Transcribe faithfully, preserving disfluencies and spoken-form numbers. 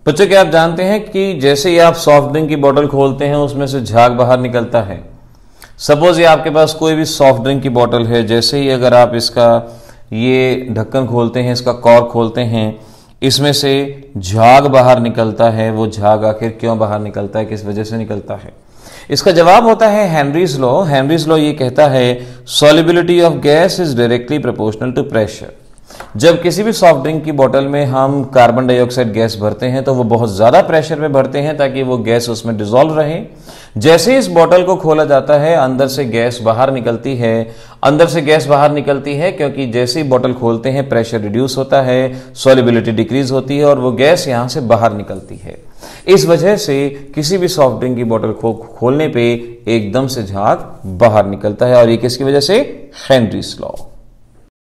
बच्चों क्या आप जानते हैं कि जैसे ही आप सॉफ्ट ड्रिंक की बोतल खोलते हैं उसमें से झाग बाहर निकलता है। सपोज ये आपके पास कोई भी सॉफ्ट ड्रिंक की बोतल है, जैसे ही अगर आप इसका ये ढक्कन खोलते हैं, इसका कॉर्क खोलते हैं, इसमें से झाग बाहर निकलता है। वो झाग आखिर क्यों बाहर निकलता है, किस वजह से निकलता है? इसका जवाब होता है हेनरीज लॉ। हेनरीज लॉ ये कहता है solubility of gas is directly proportional to pressure. जब किसी भी सॉफ्ट ड्रिंक की बोतल में हम कार्बन डाइऑक्साइड गैस भरते हैं तो वो बहुत ज्यादा प्रेशर पे भरते हैं ताकि वो गैस उसमें डिसॉल्व रहे। जैसे ही इस बोतल को खोला जाता है अंदर से गैस बाहर निकलती है। अंदर से गैस बाहर निकलती है क्योंकि जैसे ही बोतल खोलते हैं प्रेशर रिड्यूस होता है, सॉल्युबिलिटी डिक्रीज होती है और वो गैस यहां से बाहर निकलती है। इस वजह से किसी भी सॉफ्ट ड्रिंक की बोतल खो खोलने पे एकदम से झाग बाहर निकलता है और ये किसकी वजह से? Henry's law.